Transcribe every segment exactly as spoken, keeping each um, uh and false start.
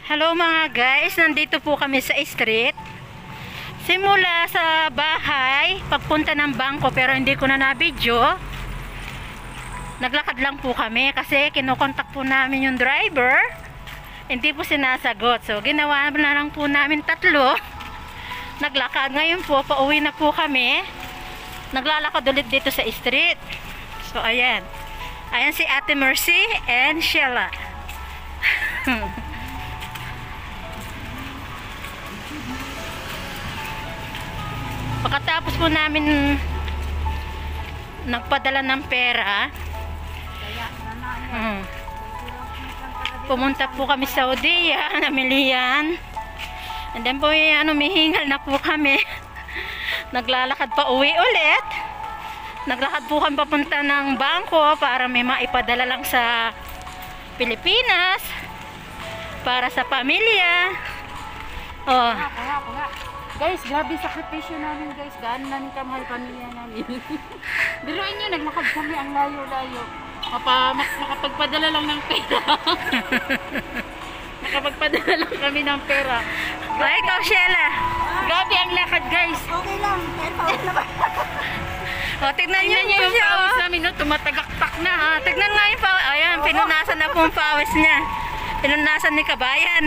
Hello mga guys, nandito po kami sa street. Simula sa bahay, pagpunta ng bangko, pero hindi ko na na-video. Naglakad lang po kami kasi kinokontak po namin yung driver. Hindi po sinasagot. So ginawa na lang po namin tatlo. Naglakad. Ngayon po, pauwi na po kami. Naglalakad ulit dito sa street. So ayan. Ayan si Ate Mercy and Sheila. Pagkatapos po namin nagpadala ng pera, hmm, pumunta po kami sa Saudi, namili yan. And then po yan, umihingal na po kami. Naglalakad pa uwi ulit. Naglakad po kami papunta ng bangko para may maipadala lang sa Pilipinas para sa pamilya. Oh. Guys, grabe sakripisyo namin guys. Gaano namin kamahal pamilya namin. Biruin nyo, naglakad kami ang layo-layo. Mapa, mak makapagpadala lang ng pera. Makapagpadala lang kami ng pera. Ay, ikaw, Sheila. Grabe ang lakad guys. Okay lang, kahit pawis na ba? O, tignan nyo Tingnan nyo yung siya, pawis oh. namin, no? Tumatagaktak na ha. Tignan nga yung pawis. Ayan, pinunasan na po yung pawis niya. Pinunasan ni Kabayan.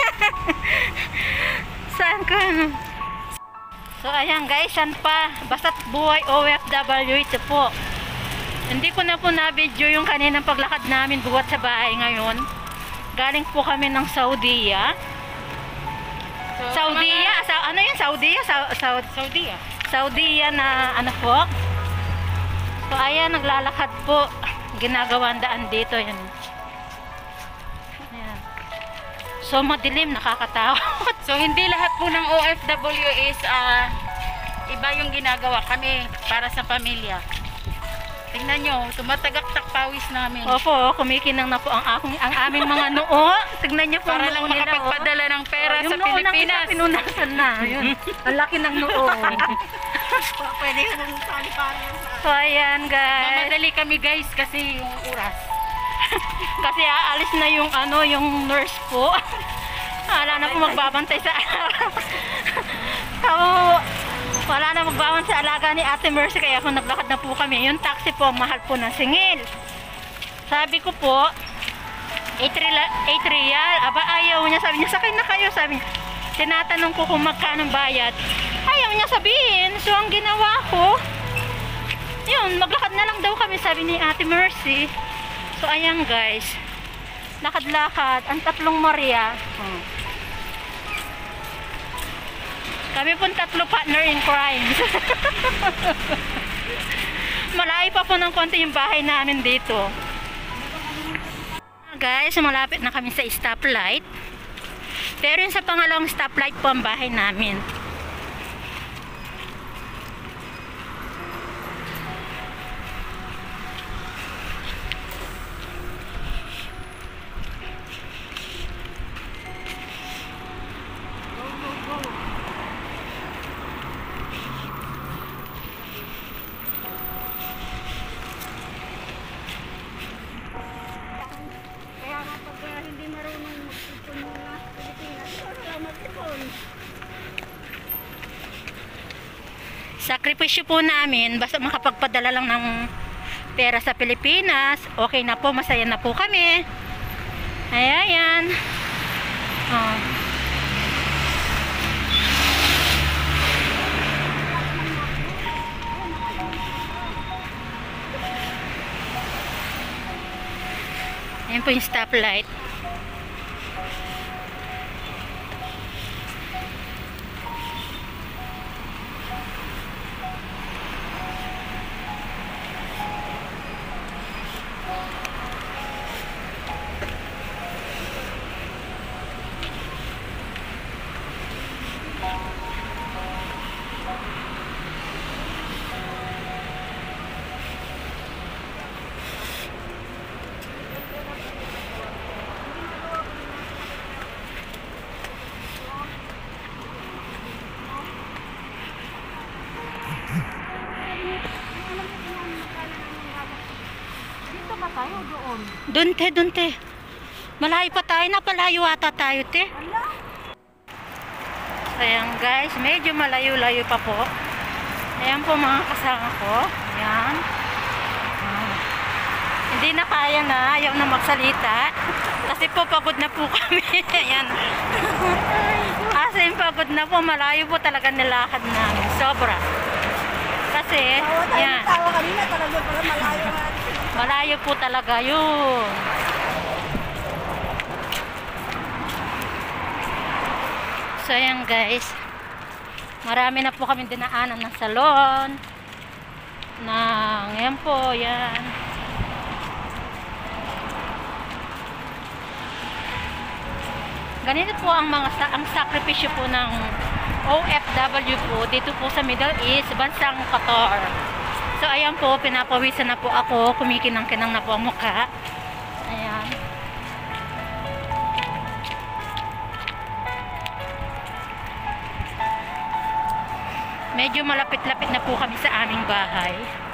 Saan ka? So, ayan guys, saan pa? Basta't buhay O F W ito po. Hindi ko na po na-video yung kaninang paglakad namin buwat sa bahay ngayon. Galing po kami ng Saudiya. So, Saudiya? Sa, ano yun? Saudiya? Sa, Sa, Saudi ah. Saudiya na ano po. So ayan, naglalakad po. Ginagawang daan dito. Yan. Ayan. So madilim, nakakatakot. So hindi lahat po ng O F W is uh, iba yung ginagawa kami para sa pamilya. Tingnan nyo, tumatagaktak pawis namin. Opo, kumikinang na po ang, aking, ang aming mga noo. Tignan niyo po Para ang lang noo nila, makapagpadala ng pera oh. sa Yung noo ng Pilipinas. isa, pinunasan na. Yun. Ang laki ng noo. Pwede ka nang sali-pari sa So ayan guys. Mamadali kami guys kasi yung oras. Kasi aalis na yung ano, yung nurse po. Wala na po magbabantay sa so, wala na magbabantay sa alaga ni Ate Mercy, kaya kung naglakad na po kami. Yung taxi po, mahal po ng singil. Sabi ko po, eight real. Aba, ayaw niya. Sabi niya, sakay na kayo. Sabi niya, tinatanong ko kung magkano bayad. Ayaw niya sabihin. So, ang ginawa ko, yun, maglakad na lang daw kami, sabi ni Ate Mercy. So, ayan guys. Lakad-lakad. Ang tatlong Maria. Hmm. Kami pong tatlo partner in crime. Malayo pa po ng konti yung bahay namin dito. Guys, malapit na kami sa stoplight. Pero yung sa pangalawang stoplight po ang bahay namin. Kaya nga pag uh, hindi marunong mag-ipon ng mga Pilipinas, wala mag-ipon. Sakripisyo po namin, basta makapagpadala lang ng pera sa Pilipinas, okay na po, masaya na po kami. Ayan. Oh. Ayan po yung stoplight. Dito ba tayo doon? Doon te, doon te. Malayo pa tayo. Napalayo ata tayo, te. Ayan guys, medyo malayo-layo pa po. Ayan po mga kasama ko. Ayan. Ah. Hindi na kaya na. Ayaw na magsalita. Kasi po pagod na po kami. Ayan. As in, pagod na po. Malayo po talaga nilakad namin. Sobra. Kasi, yan. Tawa kanina talaga pala malayo nga. Malayo po talaga yun. So, ayan guys. Marami na po kami dinaanan ng salon. Na, ngayon po, yan. Ganito po ang mga ang sakripisyo po ng O F W po dito po sa Middle East, bansang Qatar. So ayan po, pinapawisan na po ako, kumikinang-kinang na po ang mukha. Ayan. Medyo malapit-lapit na po kami sa aming bahay.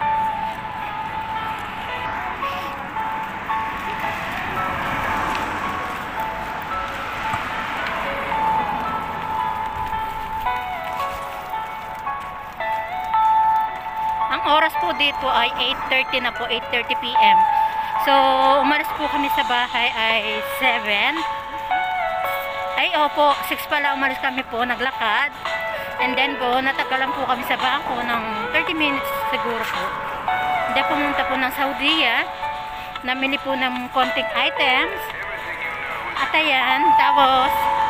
Ang oras po dito ay eight thirty na po, eight thirty p m So, umalis po kami sa bahay ay seven. Ay, opo, six pala umalis kami po, naglakad. And then po, natagalan po kami sa bangko ng thirty minutes siguro po. Hindi pumunta po ng Saudiya. Namili po ng konting items. At ayan, tapos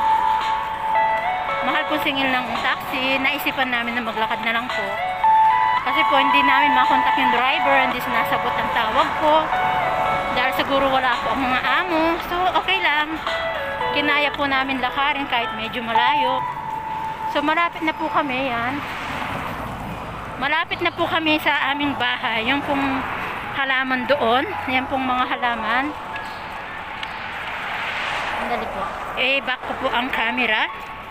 mahal po singil ng taxi. Naisipan namin na maglakad na lang po. Kasi po hindi namin makontak yung driver, hindi sinasagot ang tawag ko. Dahil siguro wala po ang mga amo. So okay lang. Kinaya po namin lakarin kahit medyo malayo. So malapit na po kami yan. Malapit na po kami sa aming bahay. Yung pong halaman doon. Yan pong mga halaman. Andali po. Eh back ko po ang camera.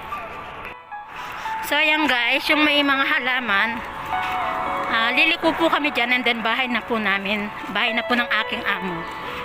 So ayan guys, yung may mga halaman. Uh, liliko po kami dyan and then bahay na po namin. Bahay na po ng aking amo.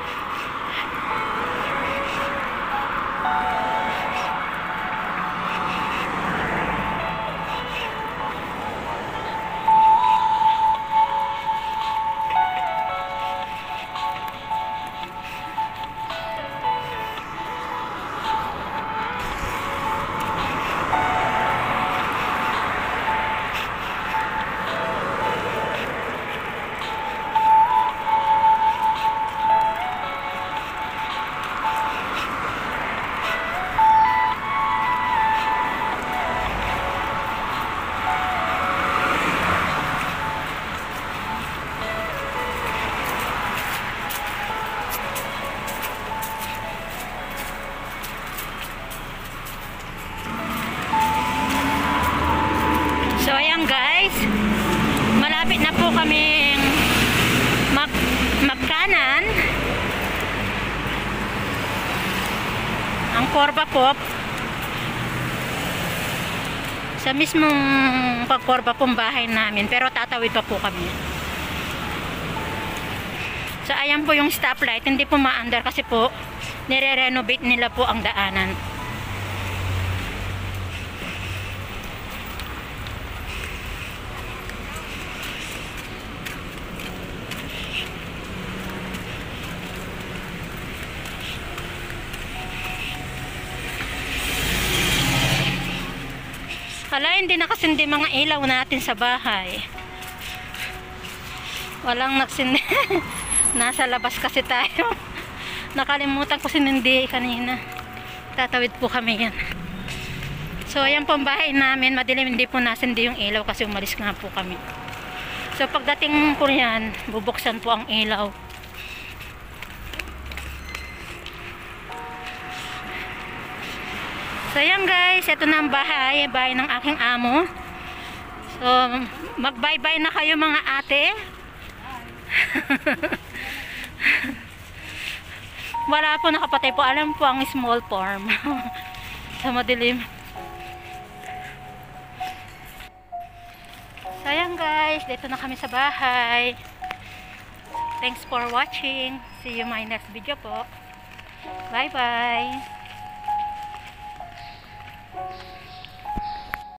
So ayan guys, malapit na po kami mag magkanan. Ang Corba po sa mismong pagkorba pong bahay namin, pero tatawid pa po kami. So ayan po yung stoplight, hindi po maandar kasi po nire-renovate nila po ang daanan. Hala, hindi nakasindi mga ilaw natin sa bahay. Walang nagsindi. Nasa labas kasi tayo. Nakalimutan ko sinindi kanina. Tatawid po kami yan. So, ayan po ang bahay namin. Madilim, hindi po nasindi yung ilaw kasi umalis nga po kami. So, pagdating po yan, bubuksan po ang ilaw. So ayan guys, ito na ang bahay, bahay ng aking amo. So mag-bye-bye na kayo mga ate. Wala po nakapatay po, alam po ang small farm. Sa madilim. So ayan guys, dito na kami sa bahay. Thanks for watching. See you my next video po. Bye-bye.